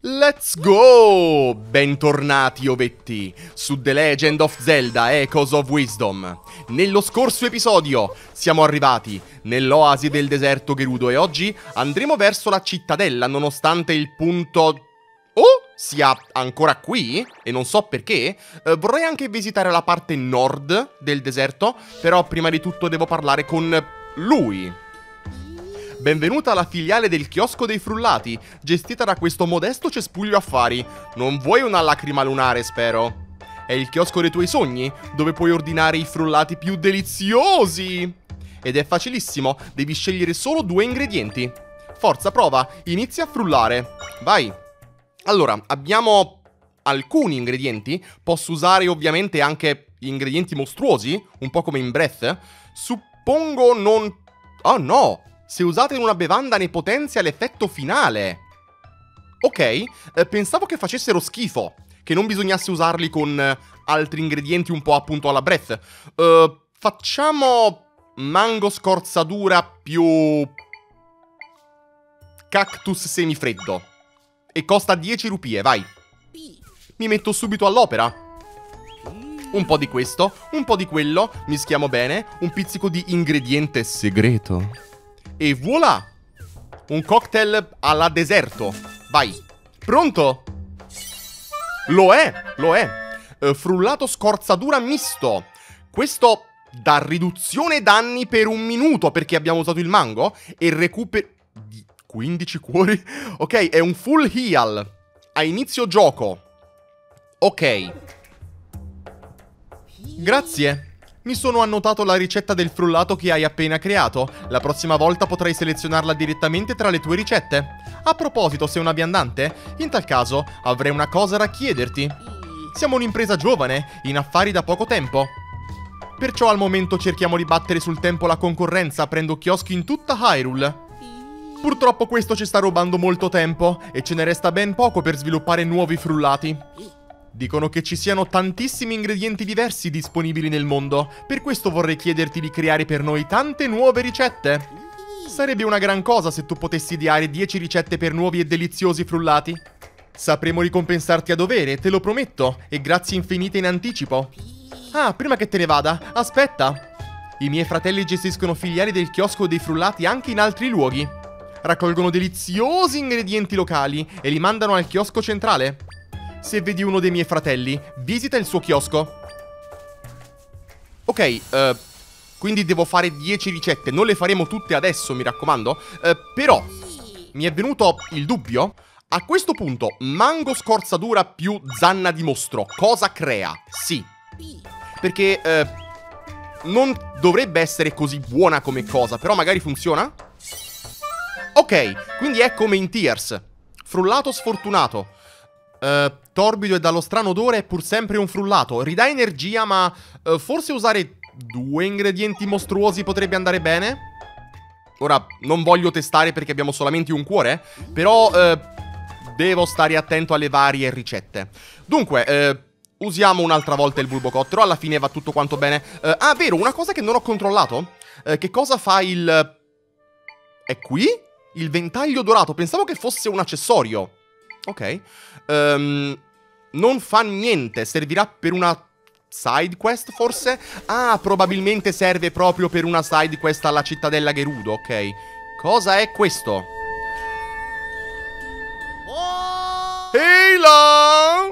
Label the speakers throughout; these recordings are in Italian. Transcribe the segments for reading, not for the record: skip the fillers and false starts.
Speaker 1: Let's go! Bentornati ovetti su The Legend of Zelda Echoes of Wisdom. Nello scorso episodio siamo arrivati nell'oasi del deserto Gerudo e oggi andremo verso la cittadella nonostante il punto sia ancora qui e non so perché. Vorrei anche visitare la parte nord del deserto, però prima di tutto devo parlare con lui. Benvenuta alla filiale del chiosco dei frullati, gestita da questo modesto cespuglio affari. Non vuoi una lacrima lunare, spero? È il chiosco dei tuoi sogni, dove puoi ordinare i frullati più deliziosi. Ed è facilissimo, devi scegliere solo 2 ingredienti. Forza, prova, inizia a frullare. Vai. Allora, abbiamo alcuni ingredienti. Posso usare ovviamente anche ingredienti mostruosi, un po' come in Breath. Suppongo non... Oh no! Se usate in una bevanda ne potenzia l'effetto finale. Ok, pensavo che facessero schifo, che non bisognasse usarli con altri ingredienti un po' appunto alla Breath. Facciamo mango scorzadura più cactus semifreddo. E costa 10 rupie, vai. Mi metto subito all'opera. Un po' di questo, un po' di quello, mischiamo bene, un pizzico di ingrediente segreto. E voilà! Un cocktail alla deserto. Vai. Pronto? Lo è, lo è. Frullato scorzadura misto. Questo dà riduzione danni per 1 minuto perché abbiamo usato il mango. E recupero... 15 cuori? Ok, è un full heal. A inizio gioco. Ok. Grazie. Mi sono annotato la ricetta del frullato che hai appena creato. La prossima volta potrai selezionarla direttamente tra le tue ricette. A proposito, sei una viandante? In tal caso, avrei una cosa da chiederti. Siamo un'impresa giovane, in affari da poco tempo. Perciò al momento cerchiamo di battere sul tempo la concorrenza aprendo chioschi in tutta Hyrule. Purtroppo questo ci sta rubando molto tempo e ce ne resta ben poco per sviluppare nuovi frullati. Dicono che ci siano tantissimi ingredienti diversi disponibili nel mondo, per questo vorrei chiederti di creare per noi tante nuove ricette. Sarebbe una gran cosa se tu potessi ideare 10 ricette per nuovi e deliziosi frullati. Sapremo ricompensarti a dovere, te lo prometto, e grazie infinite in anticipo. Ah, prima che te ne vada, aspetta! I miei fratelli gestiscono filiali del chiosco dei frullati anche in altri luoghi. Raccolgono deliziosi ingredienti locali e li mandano al chiosco centrale. Se vedi uno dei miei fratelli, visita il suo chiosco. Ok, quindi devo fare 10 ricette. Non le faremo tutte adesso, mi raccomando. Però, mi è venuto il dubbio. A questo punto, mango scorzadura più zanna di mostro, cosa crea? Sì. Perché, non dovrebbe essere così buona come cosa, però magari funziona? Ok, quindi è come in Tears. Frullato sfortunato. Torbido e dallo strano odore è pur sempre un frullato. Ridà energia, ma forse usare 2 ingredienti mostruosi potrebbe andare bene? Ora, non voglio testare perché abbiamo solamente un cuore, però devo stare attento alle varie ricette. Dunque, usiamo un'altra volta il bulbocottero. Alla fine va tutto quanto bene. Ah, vero, una cosa che non ho controllato. Che cosa fa il... È qui? Il ventaglio dorato. Pensavo che fosse un accessorio. Ok. Non fa niente. Servirà per una side quest, forse? Ah, probabilmente serve proprio per una side quest alla cittadella Gerudo. Ok. Cosa è questo? Ehi là!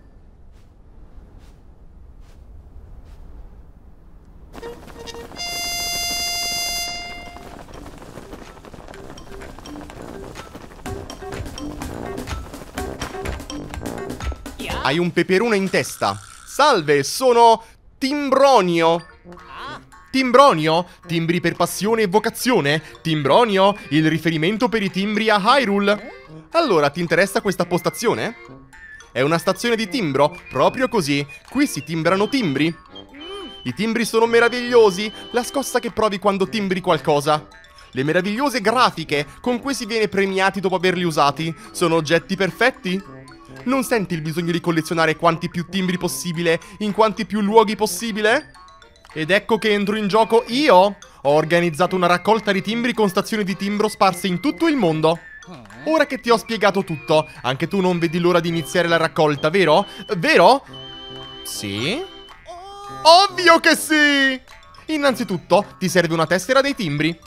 Speaker 1: Hai un peperone in testa. Salve, sono Timbronio. Timbronio? Timbri per passione e vocazione? Timbronio? Il riferimento per i timbri a Hyrule? Allora, ti interessa questa postazione? È una stazione di timbro, proprio così. Qui si timbrano timbri. I timbri sono meravigliosi, la scossa che provi quando timbri qualcosa. Le meravigliose grafiche con cui si viene premiati dopo averli usati. Sono oggetti perfetti. Non senti il bisogno di collezionare quanti più timbri possibile in quanti più luoghi possibile? Ed ecco che entro in gioco io. Ho organizzato una raccolta di timbri con stazioni di timbro sparse in tutto il mondo. Ora che ti ho spiegato tutto, anche tu non vedi l'ora di iniziare la raccolta, vero? Vero? Sì? Ovvio che sì! Innanzitutto, ti serve una tessera dei timbri.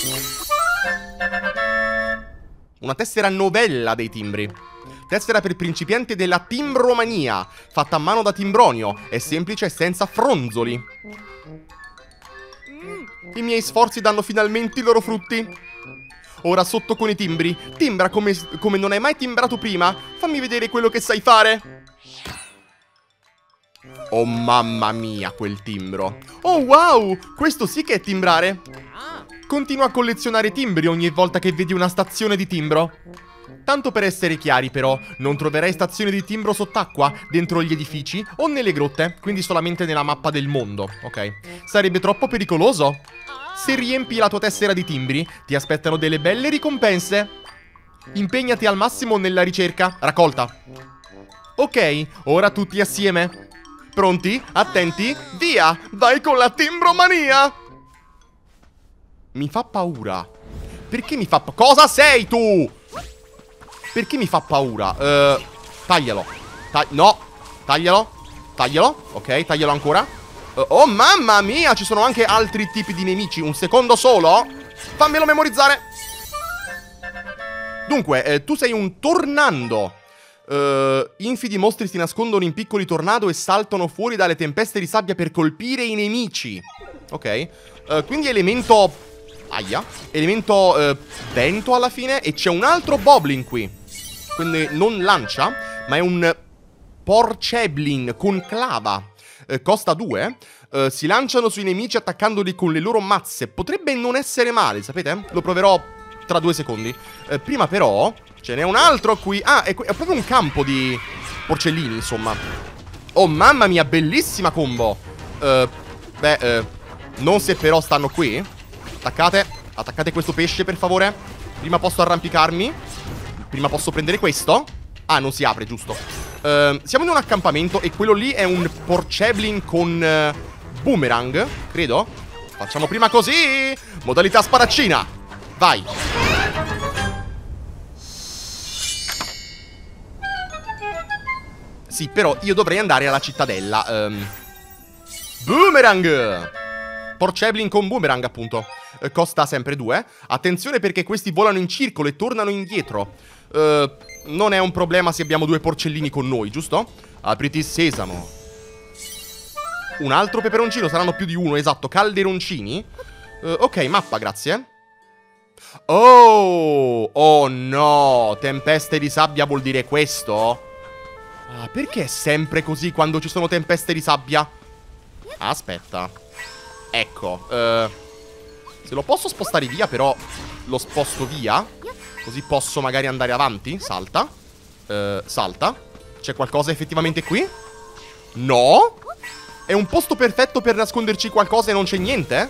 Speaker 1: Una tessera novella dei timbri. Tessera per principianti della Timbromania, fatta a mano da Timbronio, è semplice e senza fronzoli. I miei sforzi danno finalmente i loro frutti. Ora sotto con i timbri. Timbra come non hai mai timbrato prima. Fammi vedere quello che sai fare. Oh mamma mia, quel timbro. Oh wow, questo sì che è timbrare. Continua a collezionare timbri ogni volta che vedi una stazione di timbro. Tanto per essere chiari però, non troverai stazioni di timbro sott'acqua, dentro gli edifici o nelle grotte, quindi solamente nella mappa del mondo, ok? Sarebbe troppo pericoloso. Se riempi la tua tessera di timbri, ti aspettano delle belle ricompense. Impegnati al massimo nella ricerca. Raccolta. Ok, ora tutti assieme. Pronti? Attenti? Via! Vai con la Timbromania! Mi fa paura. Perché mi fa cosa sei tu? Perché mi fa paura? Taglialo. No. Taglialo. Taglialo. Ok, taglialo ancora. Oh mamma mia, ci sono anche altri tipi di nemici. Un secondo solo. Fammelo memorizzare. Dunque, tu sei un tornando. Infidi mostri si nascondono in piccoli tornado e saltano fuori dalle tempeste di sabbia per colpire i nemici. Ok. Quindi elemento... Aia. Elemento vento alla fine. E c'è un altro Boblin qui. Quindi non lancia, ma è un Porceblin con clava. Costa 2. Si lanciano sui nemici attaccandoli con le loro mazze. Potrebbe non essere male, sapete? Lo proverò tra 2 secondi. Prima però ce n'è un altro qui. Ah, è proprio un campo di porcellini, insomma. Oh mamma mia, bellissima combo. Non se però stanno qui. Attaccate questo pesce per favore. Prima posso arrampicarmi. Prima posso prendere questo. Ah, non si apre, giusto. Siamo in un accampamento e quello lì è un Porceblin con boomerang, credo. Facciamo prima così. Modalità spadaccina. Vai. Sì, però io dovrei andare alla cittadella. Boomerang. Porceblin con boomerang, appunto. Costa sempre 2. Attenzione perché questi volano in circolo e tornano indietro. Non è un problema se abbiamo 2 porcellini con noi, giusto? Apriti sesamo. Un altro peperoncino, saranno più di uno, esatto. Calderoncini. Ok, mappa, grazie. Oh no. Tempeste di sabbia vuol dire questo? Perché è sempre così quando ci sono tempeste di sabbia? Aspetta. Ecco, se lo posso spostare via, però lo sposto via. Così posso magari andare avanti. Salta. Salta. C'è qualcosa effettivamente qui? No? È un posto perfetto per nasconderci qualcosa e non c'è niente?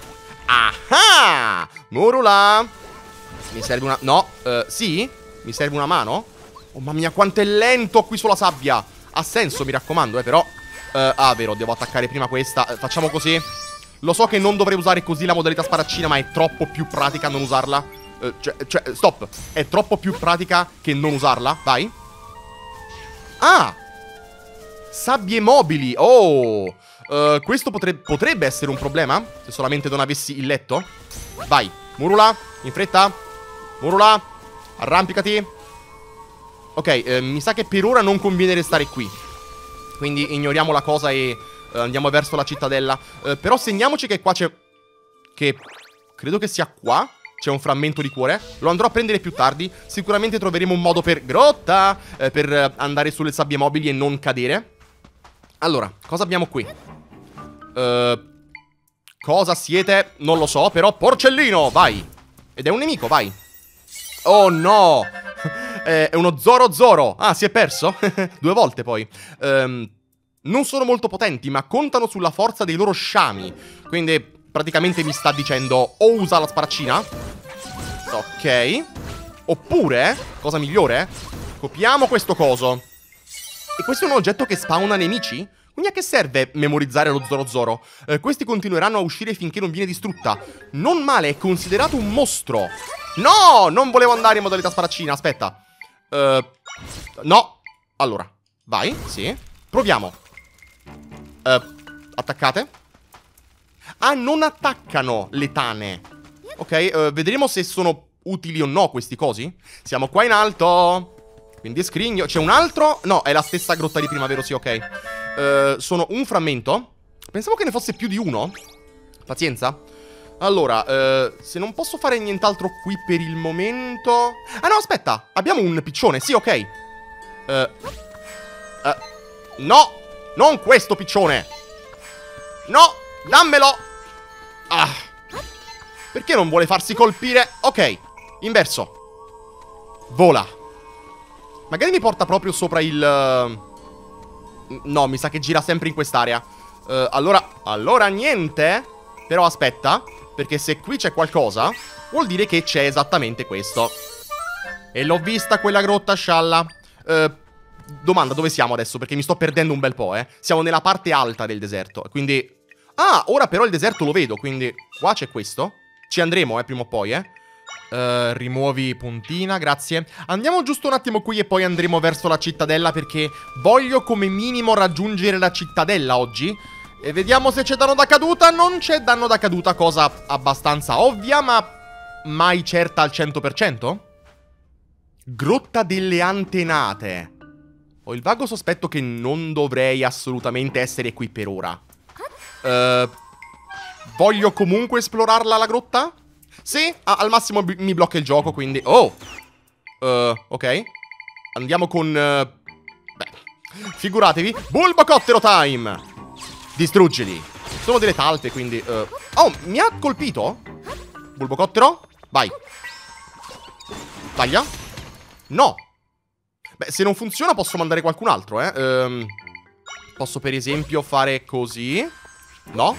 Speaker 1: Ah! Morula! Mi serve una... No, sì? Mi serve una mano? Oh mamma mia, quanto è lento qui sulla sabbia! Ha senso, mi raccomando, però... vero, devo attaccare prima questa. Facciamo così. Lo so che non dovrei usare così la modalità spadaccina, ma è troppo più pratica non usarla. Stop. È troppo più pratica che non usarla. Vai. Ah! Sabbie mobili. Oh! Questo potrebbe essere un problema, se solamente non avessi il letto. Vai. Murula, in fretta. Murula, arrampicati. Ok, mi sa che per ora non conviene restare qui. Quindi ignoriamo la cosa e andiamo verso la cittadella. Però segniamoci che qua c'è... Che credo che sia qua. C'è un frammento di cuore. Lo andrò a prendere più tardi. Sicuramente troveremo un modo per... Grotta! Per andare sulle sabbie mobili e non cadere. Allora, cosa abbiamo qui? Cosa siete? Non lo so, però porcellino, vai. Ed è un nemico, vai. Oh no. È uno Zoro Zoro. Ah, si è perso? 2 volte poi. Non sono molto potenti, ma contano sulla forza dei loro sciami. Quindi praticamente mi sta dicendo o usa la sparaccina. Ok. Oppure, cosa migliore, copiamo questo coso. E questo è un oggetto che spawna nemici? Quindi a che serve memorizzare lo Zorozoro? Questi continueranno a uscire finché non viene distrutta. Non male, è considerato un mostro. No, non volevo andare in modalità sparaccina, aspetta. No. Allora, vai, sì. Proviamo. Attaccate. Ah, non attaccano le tane. Ok, vedremo se sono utili o no questi cosi. Siamo qua in alto. Quindi scrigno. C'è un altro? No, è la stessa grotta di prima, vero? Sì, ok. Sono un frammento. Pensavo che ne fosse più di uno. Pazienza. Allora, se non posso fare nient'altro qui per il momento... Ah no, aspetta, abbiamo un piccione, sì, ok. No, non questo piccione. No, dammelo. Ah. Perché non vuole farsi colpire? Ok, inverso. Vola. Magari mi porta proprio sopra il... No, mi sa che gira sempre in quest'area. Allora niente. Però aspetta, perché se qui c'è qualcosa, vuol dire che c'è esattamente questo. E l'ho vista quella grotta, scialla. Domanda, dove siamo adesso? Perché mi sto perdendo un bel po', Siamo nella parte alta del deserto, quindi... Ah, ora però il deserto lo vedo, quindi... Qua c'è questo. Ci andremo, prima o poi, rimuovi puntina, grazie. Andiamo giusto un attimo qui e poi andremo verso la cittadella, perché voglio come minimo raggiungere la cittadella oggi. E vediamo se c'è danno da caduta. Non c'è danno da caduta, cosa abbastanza ovvia, ma mai certa al 100%? Grotta delle antenate. Ho il vago sospetto che non dovrei assolutamente essere qui per ora. Voglio comunque esplorarla la grotta? Sì, al massimo mi blocca il gioco, quindi... Oh! Ok. Andiamo con... Beh, figuratevi. Bulbocottero time! Distruggili. Sono delle talpe, quindi... Oh, mi ha colpito? Bulbocottero? Vai. Taglia. No. Beh, se non funziona posso mandare qualcun altro, posso per esempio fare così. No.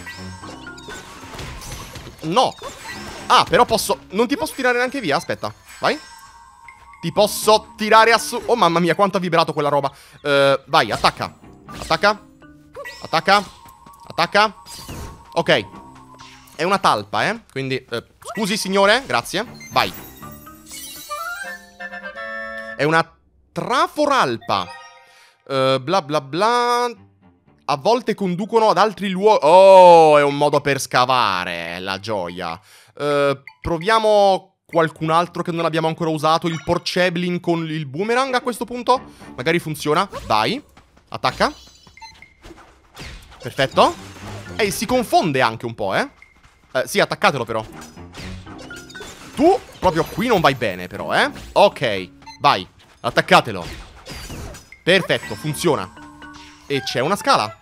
Speaker 1: No. Ah, però posso... Non ti posso tirare neanche via, aspetta. Vai. Ti posso tirare Oh, mamma mia, quanto ha vibrato quella roba. Vai, attacca. Attacca. Attacca. Attacca. Ok. È una talpa, quindi... scusi, signore, grazie. Vai. È una traforalpa. Bla bla bla. A volte conducono ad altri luoghi. Oh, è un modo per scavare. La gioia. Proviamo qualcun altro che non abbiamo ancora usato. Il Porceblin con il boomerang a questo punto. Magari funziona. Vai. Attacca. Perfetto. E si confonde anche un po', sì, attaccatelo però. Tu proprio qui non vai bene però, Ok, vai. Attaccatelo. Perfetto, funziona. E c'è una scala.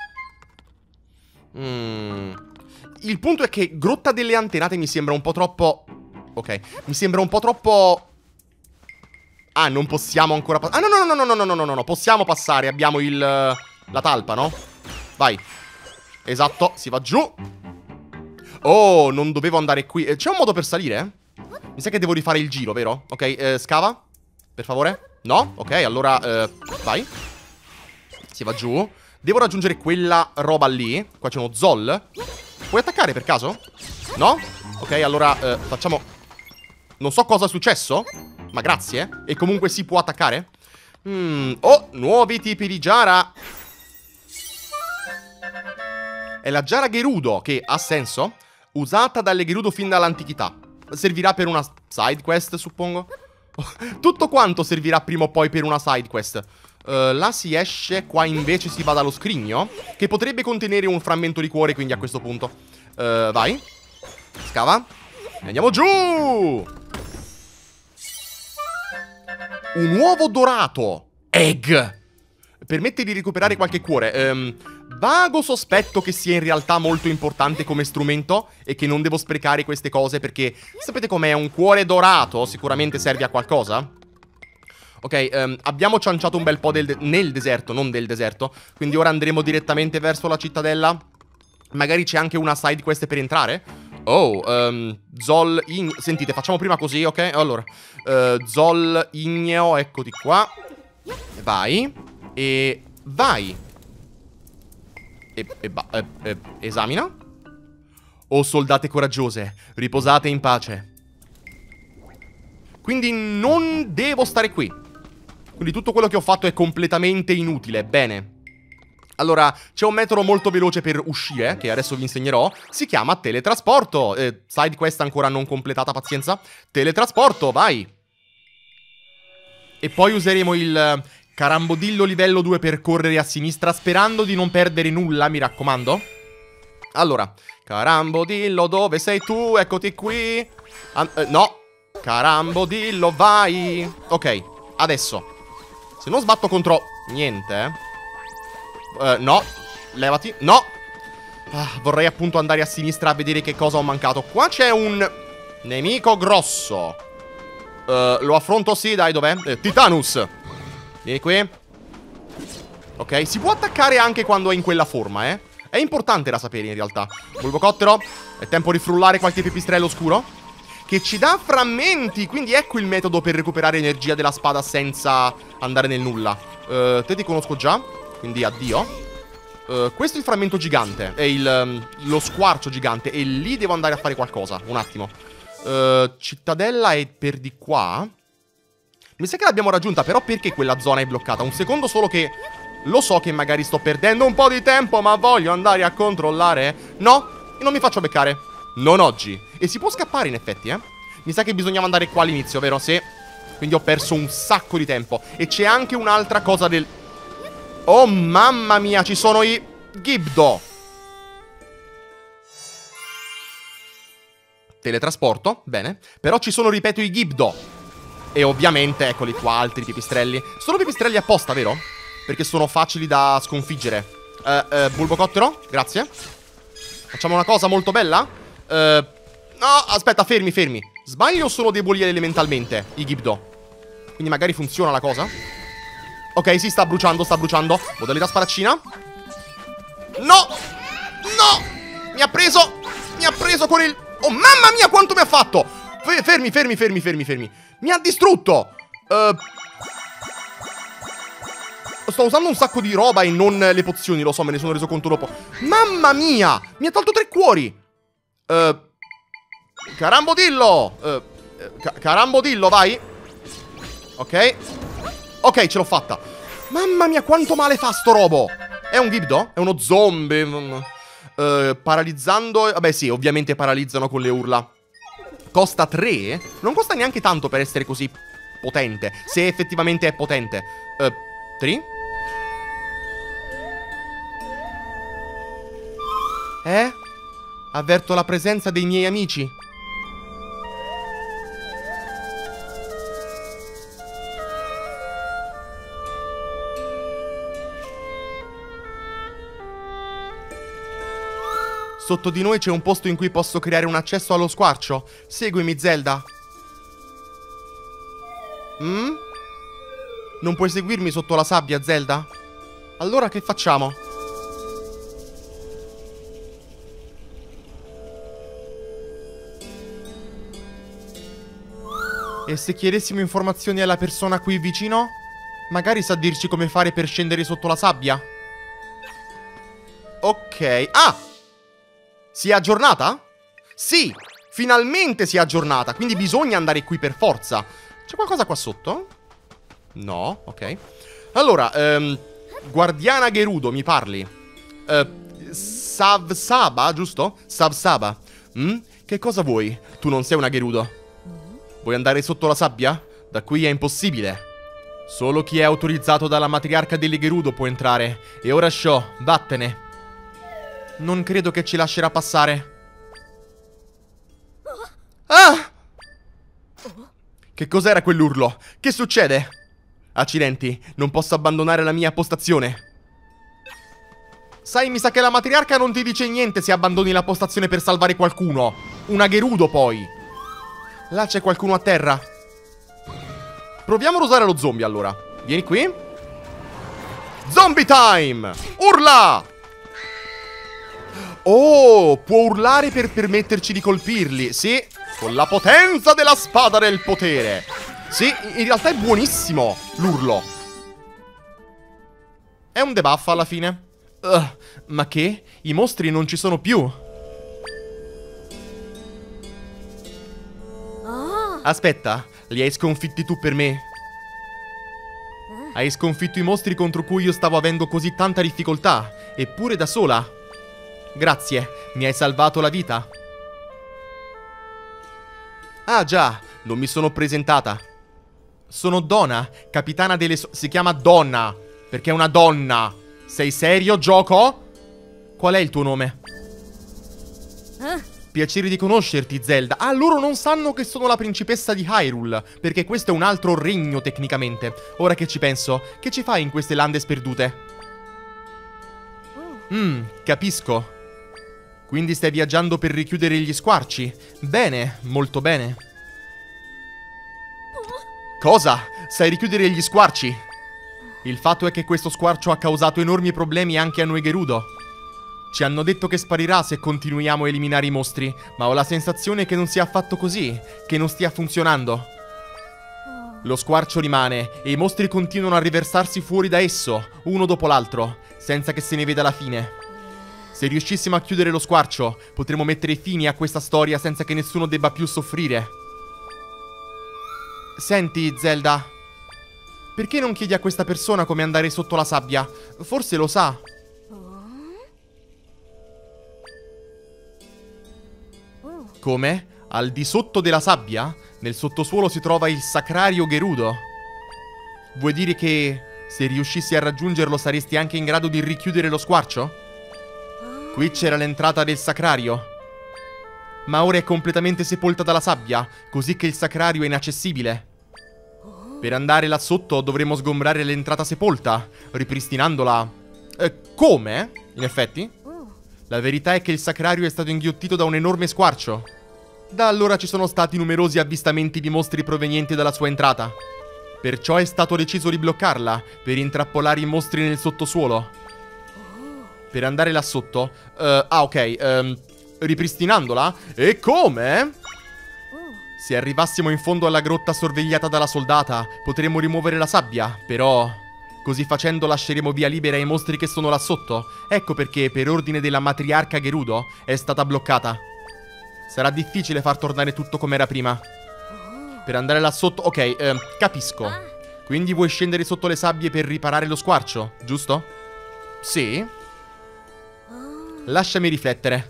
Speaker 1: Il punto è che Grotta delle Antenate mi sembra un po' troppo... Ok, mi sembra un po' troppo... Ah, non possiamo ancora passare. Ah, no, possiamo passare. Abbiamo la talpa, no? Vai. Esatto, si va giù. Oh, non dovevo andare qui. C'è un modo per salire? Mi sa che devo rifare il giro, vero? Ok, scava. Per favore. No? Ok, allora, vai. Si va giù. Devo raggiungere quella roba lì. Qua c'è uno Zol. Puoi attaccare per caso? No? Ok, allora, facciamo... Non so cosa è successo, ma grazie. E comunque si può attaccare? Oh, nuovi tipi di giara. È la giara Gerudo, che ha senso. Usata dalle Gerudo fin dall'antichità. Servirà per una side quest, suppongo. Tutto quanto servirà prima o poi per una side quest. Là si esce, qua invece si va dallo scrigno, che potrebbe contenere un frammento di cuore, quindi a questo punto vai. Scava. E andiamo giù. Un uovo dorato. Egg. Permette di recuperare qualche cuore. Vago sospetto che sia in realtà molto importante come strumento e che non devo sprecare queste cose perché sapete com'è? Un cuore dorato sicuramente serve a qualcosa. Ok, abbiamo cianciato un bel po' nel deserto, non del deserto. Quindi ora andremo direttamente verso la cittadella. Magari c'è anche una side quest per entrare. Oh, Zol Igneo. Sentite, facciamo prima così, ok? Allora, Zol Igneo, eccoti qua. Vai. E vai. Esamina. Oh, soldate coraggiose, riposate in pace. Quindi non devo stare qui. Quindi tutto quello che ho fatto è completamente inutile. Bene. Allora, c'è un metodo molto veloce per uscire, che adesso vi insegnerò. Si chiama teletrasporto. Side quest ancora non completata, pazienza. Teletrasporto, vai. E poi useremo il carambodillo livello 2 per correre a sinistra, sperando di non perdere nulla, mi raccomando. Allora, carambodillo, dove sei tu? Eccoti qui. No. Carambodillo, vai. Ok, adesso. Se non sbatto contro... niente, no, levati, no. Vorrei appunto andare a sinistra a vedere che cosa ho mancato. Qua c'è un nemico grosso. Lo affronto, sì, dai, dov'è? Titanus. Vieni qui. Ok, si può attaccare anche quando è in quella forma, È importante da sapere in realtà. Bulbocottero, è tempo di frullare qualche pipistrello scuro che ci dà frammenti. Quindi ecco il metodo per recuperare energia della spada senza andare nel nulla. Te ti conosco già, quindi addio. Questo è il frammento gigante. È lo squarcio gigante. E lì devo andare a fare qualcosa. Un attimo. Cittadella è per di qua. Mi sa che l'abbiamo raggiunta, però perché quella zona è bloccata? Un secondo solo che... lo so che magari sto perdendo un po' di tempo, ma voglio andare a controllare. No, non mi faccio beccare. Non oggi. E si può scappare in effetti, Mi sa che bisognava andare qua all'inizio, vero? Sì. Quindi ho perso un sacco di tempo. E c'è anche un'altra cosa del... oh mamma mia, ci sono i Gibdo. Teletrasporto, bene. Però ci sono, ripeto, i Gibdo. E ovviamente, eccoli qua, altri pipistrelli. Sono pipistrelli apposta, vero? Perché sono facili da sconfiggere. Bulbocottero, grazie. Facciamo una cosa molto bella. No, aspetta, fermi. Sbaglio o sono deboli elementalmente i Gibdo? Quindi magari funziona la cosa. Ok, sì, sta bruciando. Modalità spadaccina. No! Mi ha preso con il... oh, mamma mia, quanto mi ha fatto! Fermi. Mi ha distrutto! Sto usando un sacco di roba e non le pozioni, lo so, me ne sono reso conto dopo. Mamma mia! Mi ha tolto 3 cuori! Carambodillo! Carambodillo, vai! Ok, ce l'ho fatta. Mamma mia, quanto male fa sto robo! È un Gibdo? È uno zombie? Paralizzando... vabbè, sì, ovviamente paralizzano con le urla. Costa 3? Non costa neanche tanto per essere così potente. Se effettivamente è potente. 3? Avverto la presenza dei miei amici. Sotto di noi c'è un posto in cui posso creare un accesso allo squarcio. Seguimi, Zelda. Non puoi seguirmi sotto la sabbia, Zelda? Allora che facciamo? E se chiedessimo informazioni alla persona qui vicino? Magari sa dirci come fare per scendere sotto la sabbia? Ok. Si è aggiornata? Sì, finalmente si è aggiornata. Quindi bisogna andare qui per forza. C'è qualcosa qua sotto? No, ok. Allora, Guardiana Gerudo, mi parli? Savsaba, giusto? Savsaba. Che cosa vuoi? Tu non sei una Gerudo. Vuoi andare sotto la sabbia? Da qui è impossibile. Solo chi è autorizzato dalla matriarca delle Gerudo può entrare. E ora Sho, vattene. Non credo che ci lascerà passare. Che cos'era quell'urlo? Che succede? Accidenti, non posso abbandonare la mia postazione. Sai, mi sa che la matriarca non ti dice niente se abbandoni la postazione per salvare qualcuno. Una Gerudo, poi. Là c'è qualcuno a terra. Proviamo ad usare lo zombie, allora. Vieni qui. Zombie time! Urla! Oh, può urlare per permetterci di colpirli. Sì, con la potenza della spada del potere. Sì, in realtà è buonissimo l'urlo. È un debuff alla fine. Ma che? I mostri non ci sono più. Aspetta, li hai sconfitti tu per me? Hai sconfitto i mostri contro cui io stavo avendo così tanta difficoltà, eppure da sola. Grazie, mi hai salvato la vita. Ah già, non mi sono presentata. Sono Donna, capitana delle si chiama Donna, perché è una donna. Sei serio, gioco? Qual è il tuo nome? Piacere di conoscerti, Zelda. Ah, loro non sanno che sono la principessa di Hyrule, perché questo è un altro regno tecnicamente. Ora che ci penso, che ci fai in queste lande sperdute? Capisco. Quindi stai viaggiando per richiudere gli squarci? Bene, molto bene. Cosa? Sai richiudere gli squarci? Il fatto è che questo squarcio ha causato enormi problemi anche a noi Gerudo. Ci hanno detto che sparirà se continuiamo a eliminare i mostri, ma ho la sensazione che non sia affatto così, che non stia funzionando. Lo squarcio rimane e i mostri continuano a riversarsi fuori da esso, uno dopo l'altro, senza che se ne veda la fine. Se riuscissimo a chiudere lo squarcio, potremo mettere fine a questa storia senza che nessuno debba più soffrire. Senti, Zelda, perché non chiedi a questa persona come andare sotto la sabbia? Forse lo sa. Come? Al di sotto della sabbia? Nel sottosuolo si trova il Sacrario Gerudo. Vuoi dire che se riuscissi a raggiungerlo saresti anche in grado di richiudere lo squarcio? Qui c'era l'entrata del Sacrario, ma ora è completamente sepolta dalla sabbia, così che il Sacrario è inaccessibile. Per andare là sotto dovremo sgombrare l'entrata sepolta, ripristinandola. Come? In effetti? La verità è che il Sacrario è stato inghiottito da un enorme squarcio. Da allora ci sono stati numerosi avvistamenti di mostri provenienti dalla sua entrata. Perciò è stato deciso di bloccarla, per intrappolare i mostri nel sottosuolo. Per andare là sotto... ripristinandola? E come? Se arrivassimo in fondo alla grotta sorvegliata dalla soldata, potremmo rimuovere la sabbia, però... Così facendo lasceremo via libera ai mostri che sono là sotto. Ecco perché, per ordine della matriarca Gerudo, è stata bloccata. Sarà difficile far tornare tutto come era prima. Per andare là sotto... Ok, capisco. Quindi vuoi scendere sotto le sabbie per riparare lo squarcio, giusto? Sì. Lasciami riflettere.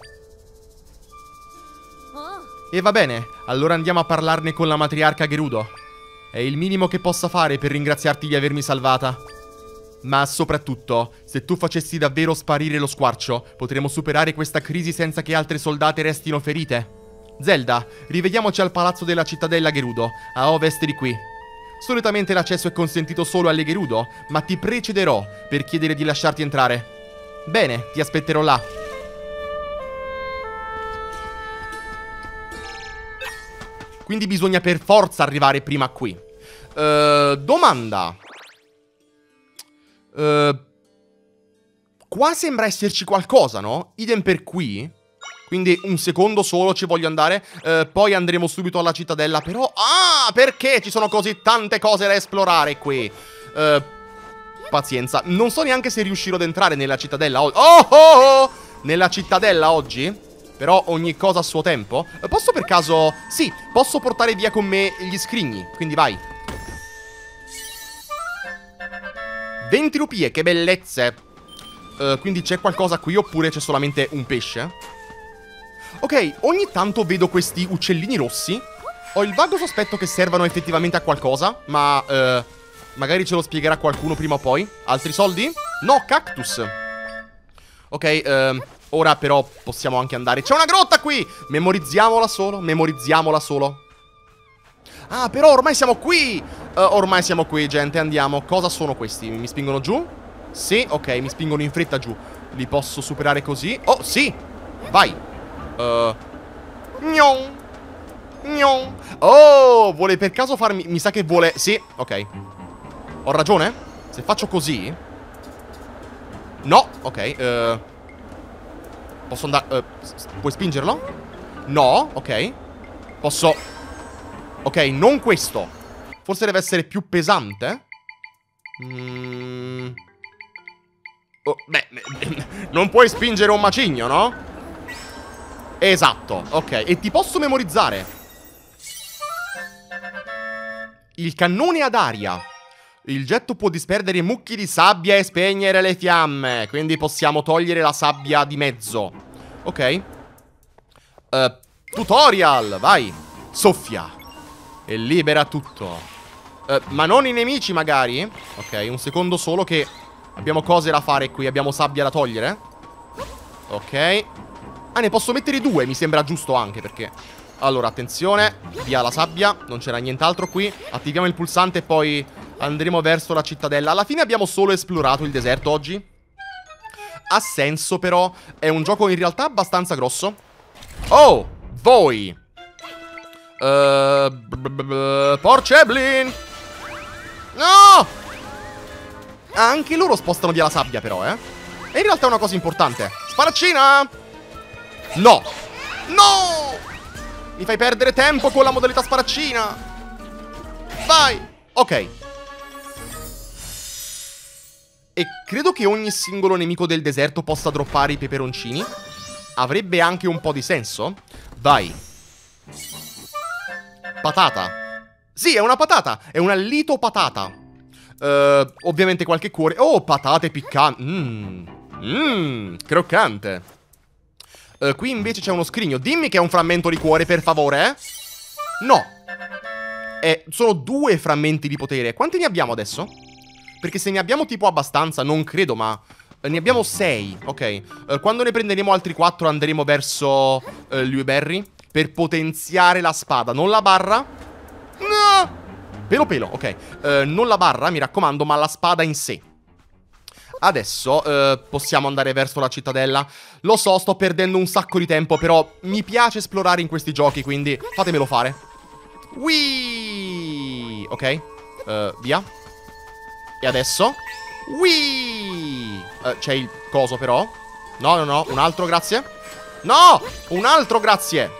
Speaker 1: E va bene, allora andiamo a parlarne con la matriarca Gerudo. È il minimo che possa fare per ringraziarti di avermi salvata. Ma soprattutto, se tu facessi davvero sparire lo squarcio, potremo superare questa crisi senza che altre soldate restino ferite. Zelda, rivediamoci al palazzo della cittadella Gerudo, a ovest di qui. Solitamente l'accesso è consentito solo alle Gerudo, ma ti precederò per chiedere di lasciarti entrare. Bene, ti aspetterò là. Quindi bisogna per forza arrivare prima qui. Domanda. Qua sembra esserci qualcosa, no? Idem per qui. Quindi un secondo solo ci voglio andare. Poi andremo subito alla cittadella. Però... Ah, perché ci sono così tante cose da esplorare qui? Pazienza. Non so neanche se riuscirò ad entrare nella cittadella oggi. Oh! Nella cittadella oggi? Però ogni cosa a suo tempo. Posso per caso... Sì, posso portare via con me gli scrigni. Quindi vai. 20 rupie, che bellezze. Quindi c'è qualcosa qui oppure c'è solamente un pesce? Ok, ogni tanto vedo questi uccellini rossi. Ho il vago sospetto che servano effettivamente a qualcosa. Ma magari ce lo spiegherà qualcuno prima o poi. Altri soldi? No, cactus. Ok, ora però possiamo anche andare. C'è una grotta qui! Memorizziamola solo. Ah, però ormai siamo qui! Ormai siamo qui, gente, andiamo. Cosa sono questi? Mi spingono giù? Sì, ok, mi spingono in fretta giù. Li posso superare così? Oh, sì! Vai! Gnon! Oh, vuole per caso farmi... Mi sa che vuole... Sì, ok. Ho ragione? Se faccio così... No, ok, posso andare... puoi spingerlo? No, ok. Posso... Ok, non questo. Forse deve essere più pesante? Oh, beh, Non puoi spingere un macigno, no? Esatto, ok. E ti posso memorizzare. Il cannone ad aria. Il getto può disperdere mucchi di sabbia e spegnere le fiamme. Quindi possiamo togliere la sabbia di mezzo. Ok. Tutorial, vai. Soffia e libera tutto. Ma non i nemici magari. Ok, un secondo solo che abbiamo cose da fare qui. Abbiamo sabbia da togliere. Ok. Ah, ne posso mettere due, mi sembra giusto anche perché... Allora, attenzione. Via la sabbia, non c'era nient'altro qui. Attiviamo il pulsante e poi andremo verso la cittadella. Alla fine abbiamo solo esplorato il deserto oggi. Ha senso però. È un gioco in realtà abbastanza grosso. Oh, voi Porceblin. No! Anche loro spostano via la sabbia però, E in realtà è una cosa importante. Sparaccina! No! No! Mi fai perdere tempo con la modalità sparaccina. Vai! Ok. E credo che ogni singolo nemico del deserto possa droppare i peperoncini. Avrebbe anche un po' di senso. Vai. Patata. Sì, è una patata. È una litopatata. Ovviamente qualche cuore. Oh, patate piccanti. Croccante. Qui invece c'è uno scrigno. Dimmi che è un frammento di cuore, per favore, No. Sono 2 frammenti di potere. Quanti ne abbiamo adesso? Perché se ne abbiamo tipo abbastanza, non credo, ma... ne abbiamo 6, ok. Quando ne prenderemo altri 4 andremo verso Liuberry per potenziare la spada. Non la barra. No! Pelo pelo, ok. Non la barra, mi raccomando, ma la spada in sé. Adesso possiamo andare verso la cittadella. Lo so, sto perdendo un sacco di tempo, però mi piace esplorare in questi giochi, quindi fatemelo fare. Whee! Ok, via. E adesso? Whee! C'è il coso però. No, no, no, un altro, grazie. No! Un altro, grazie.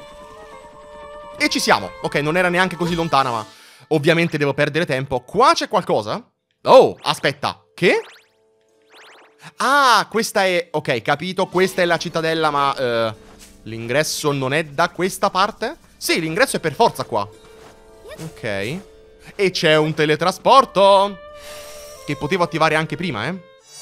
Speaker 1: E ci siamo. Ok, non era neanche così lontana, ma ovviamente devo perdere tempo. Qua c'è qualcosa? Oh, aspetta. Che? Ah, questa è... Ok, capito, questa è la cittadella, ma... l'ingresso non è da questa parte? Sì, l'ingresso è per forza qua. Ok. E c'è un teletrasporto che potevo attivare anche prima,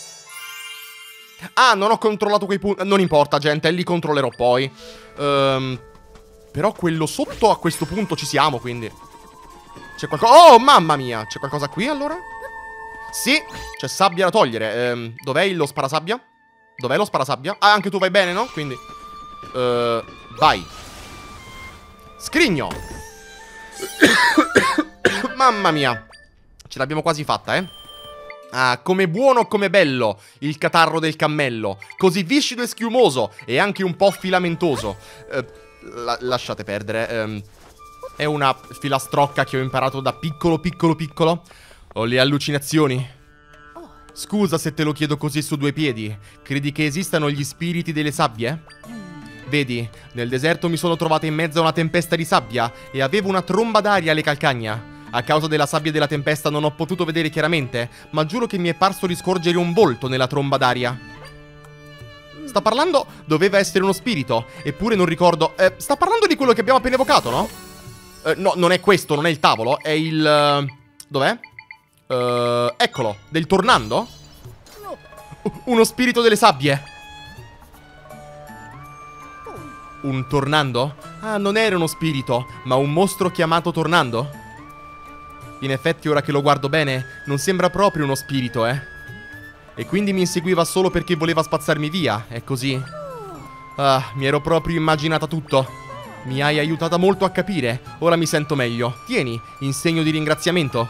Speaker 1: Ah, non ho controllato quei punti. Non importa, gente, li controllerò poi. Però quello sotto a questo punto ci siamo, quindi... C'è qualcosa... Oh, mamma mia! C'è qualcosa qui, allora? Sì, c'è sabbia da togliere. Dov'è lo sparasabbia? Dov'è lo sparasabbia? Ah, anche tu vai bene, no? Quindi vai. Scrigno. Mamma mia. Ce l'abbiamo quasi fatta, Ah, come buono, come bello il catarro del cammello. Così viscido e schiumoso e anche un po' filamentoso. Lasciate perdere. È una filastrocca che ho imparato da piccolo. Ho le allucinazioni. Scusa se te lo chiedo così su 2 piedi. Credi che esistano gli spiriti delle sabbie? Vedi, nel deserto mi sono trovata in mezzo a una tempesta di sabbia e avevo una tromba d'aria alle calcagna. A causa della sabbia della tempesta non ho potuto vedere chiaramente, ma giuro che mi è parso di scorgere un volto nella tromba d'aria. Sta parlando? Doveva essere uno spirito, eppure non ricordo... sta parlando di quello che abbiamo appena evocato, no? No, non è questo, non è il tavolo, è il... Dov'è? Eccolo, del tornando? Uno spirito delle sabbie. Un tornando? Ah, non era uno spirito, ma un mostro chiamato tornando? In effetti, ora che lo guardo bene, non sembra proprio uno spirito, E quindi mi inseguiva solo perché voleva spazzarmi via, è così? Ah, mi ero proprio immaginata tutto. Mi hai aiutata molto a capire, ora mi sento meglio. Tieni, in segno di ringraziamento.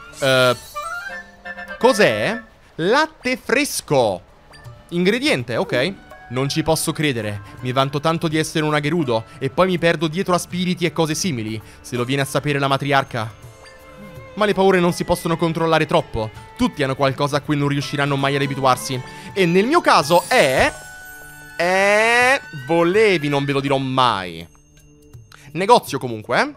Speaker 1: Cos'è? Latte fresco. Ingrediente, ok. Non ci posso credere. Mi vanto tanto di essere una Gerudo e poi mi perdo dietro a spiriti e cose simili, se lo viene a sapere la matriarca. Ma le paure non si possono controllare troppo. Tutti hanno qualcosa a cui non riusciranno mai ad abituarsi. E nel mio caso volevi, non ve lo dirò mai. Negozio comunque,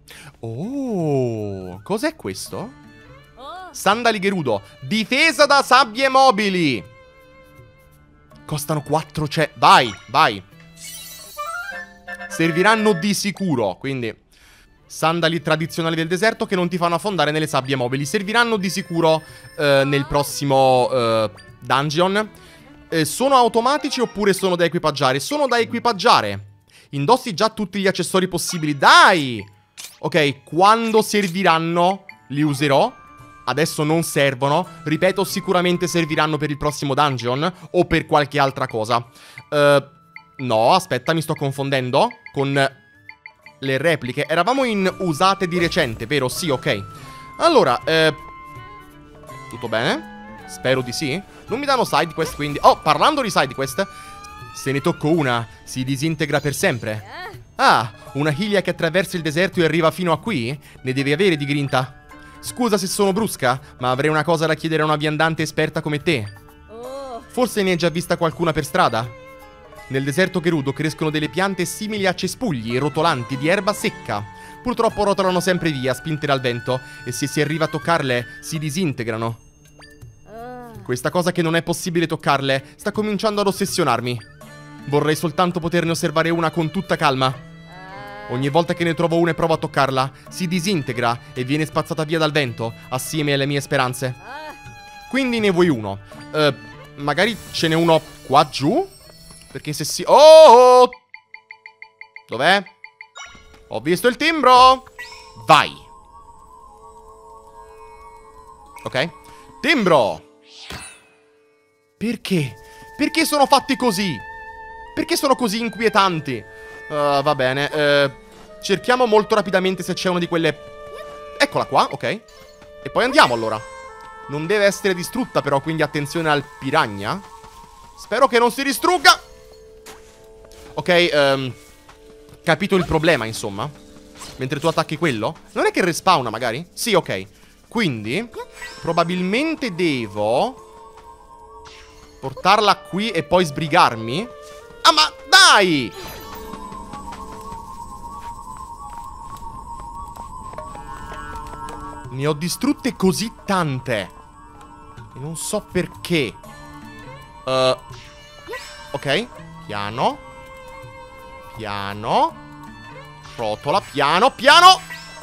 Speaker 1: Oh, cos'è questo? Sandali Gerudo. Difesa da sabbie mobili. Costano 400. Vai, vai. Serviranno di sicuro. Quindi sandali tradizionali del deserto che non ti fanno affondare nelle sabbie mobili. Serviranno di sicuro nel prossimo dungeon. Sono automatici oppure sono da equipaggiare? Sono da equipaggiare. Indossi già tutti gli accessori possibili. Dai! Ok, quando serviranno li userò. Adesso non servono. Ripeto, sicuramente serviranno per il prossimo dungeon o per qualche altra cosa. No, aspetta, mi sto confondendo con le repliche. Eravamo in usate di recente, vero? Sì, ok. Allora, tutto bene? Spero di sì. Non mi danno side quest, quindi... Oh, parlando di side quest, se ne tocco una, si disintegra per sempre. Ah, una Hylia che attraversa il deserto e arriva fino a qui? Ne devi avere di grinta. Scusa se sono brusca, ma avrei una cosa da chiedere a una viandante esperta come te. Forse ne hai già vista qualcuna per strada? Nel deserto Gerudo crescono delle piante simili a cespugli rotolanti di erba secca. Purtroppo rotolano sempre via, spinte dal vento, e se si arriva a toccarle, si disintegrano. Questa cosa che non è possibile toccarle sta cominciando ad ossessionarmi. Vorrei soltanto poterne osservare una con tutta calma. Ogni volta che ne trovo una e provo a toccarla, si disintegra e viene spazzata via dal vento, assieme alle mie speranze. Quindi ne vuoi uno. Magari ce n'è uno qua giù? Perché se si... Oh! Dov'è? Ho visto il timbro! Vai! Ok. Timbro! Perché? Perché sono fatti così? Perché sono così inquietanti? Va bene. Cerchiamo molto rapidamente se c'è una di quelle... Eccola qua, ok. E poi andiamo allora. Non deve essere distrutta però, quindi attenzione al piranha. Spero che non si distrugga. Ok, capito il problema, insomma. Mentre tu attacchi quello. Non è che respawna, magari? Sì, ok. Quindi, probabilmente devo portarla qui e poi sbrigarmi. Ah, ma dai! Ne ho distrutte così tante. E non so perché. Ok, piano. Piano. Rotola, piano, piano.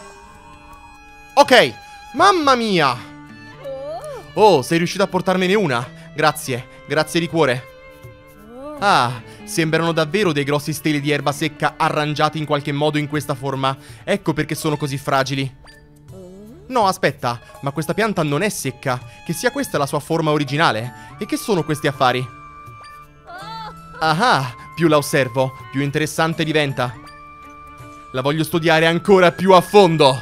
Speaker 1: Ok, mamma mia. Oh, sei riuscito a portarmene una. Grazie, grazie di cuore. Ah, sembrano davvero dei grossi steli di erba secca arrangiati in qualche modo in questa forma. Ecco perché sono così fragili. No, aspetta, ma questa pianta non è secca. Che sia questa la sua forma originale? E che sono questi affari? Ah, più la osservo, più interessante diventa. La voglio studiare ancora più a fondo.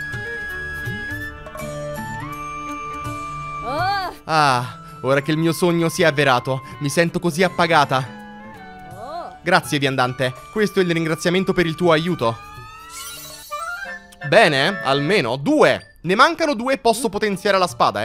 Speaker 1: Ah, ora che il mio sogno si è avverato, mi sento così appagata. Grazie, viandante. Questo è il ringraziamento per il tuo aiuto. Bene, almeno 2. Ne mancano 2 e posso potenziare la spada,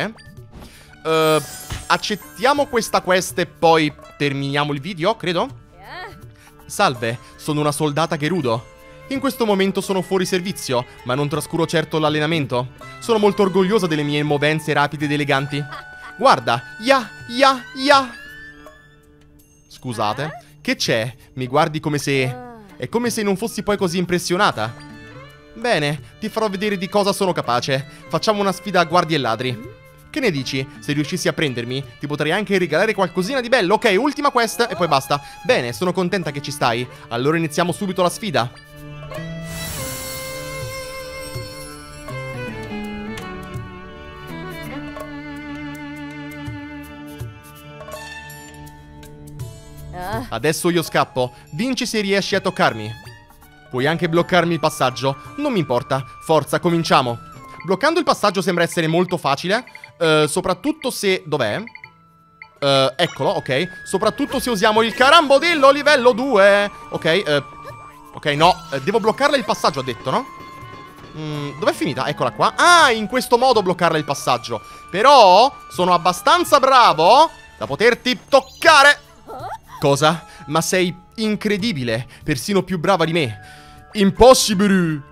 Speaker 1: accettiamo questa quest e poi terminiamo il video, credo? Salve, sono una soldata Gerudo. In questo momento sono fuori servizio, ma non trascuro certo l'allenamento. Sono molto orgogliosa delle mie movenze rapide ed eleganti. Guarda, ya. Scusate, che c'è? Mi guardi come se... È come se non fossi poi così impressionata. Bene, ti farò vedere di cosa sono capace. Facciamo una sfida a guardie e ladri. Che ne dici? Se riuscissi a prendermi, ti potrei anche regalare qualcosina di bello. Ok, ultima quest e poi basta. Bene, sono contenta che ci stai. Allora iniziamo subito la sfida. Adesso io scappo. Vinci se riesci a toccarmi. Puoi anche bloccarmi il passaggio. Non mi importa. Forza, cominciamo. Bloccando il passaggio sembra essere molto facile. Soprattutto se... Dov'è? Eccolo, ok. Soprattutto se usiamo il carambodillo livello 2. Ok, ok, no. Devo bloccarle il passaggio, ha detto, no? Dov'è finita? Eccola qua. Ah, in questo modo bloccarle il passaggio. Però sono abbastanza bravo da poterti toccare. Cosa? Ma sei incredibile. Persino più brava di me. Impossibile.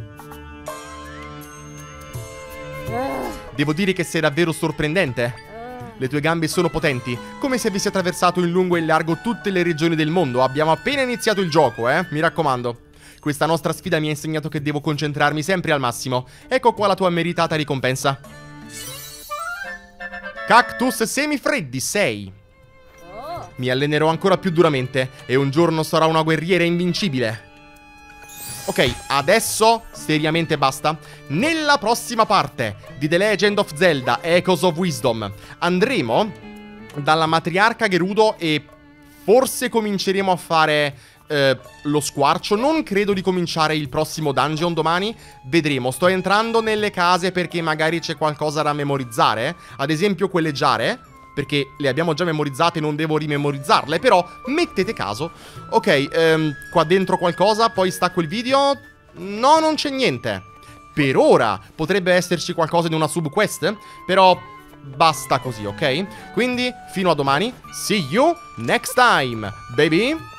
Speaker 1: Devo dire che sei davvero sorprendente. Le tue gambe sono potenti, come se avessi attraversato in lungo e in largo tutte le regioni del mondo. Abbiamo appena iniziato il gioco, mi raccomando. Questa nostra sfida mi ha insegnato che devo concentrarmi sempre al massimo. Ecco qua la tua meritata ricompensa. Cactus semifreddi 6. Mi allenerò ancora più duramente e un giorno sarò una guerriera invincibile. Ok, adesso seriamente basta. Nella prossima parte di The Legend of Zelda Echoes of Wisdom andremo dalla matriarca Gerudo e forse cominceremo a fare lo squarcio. Non credo di cominciare il prossimo dungeon domani. Vedremo, sto entrando nelle case perché magari c'è qualcosa da memorizzare. Ad esempio quelle giare, perché le abbiamo già memorizzate e non devo rimemorizzarle. Però mettete caso. Ok, qua dentro qualcosa, poi stacco il video. No, non c'è niente. Per ora potrebbe esserci qualcosa di una subquest, però basta così, ok? Quindi fino a domani. See you next time, baby.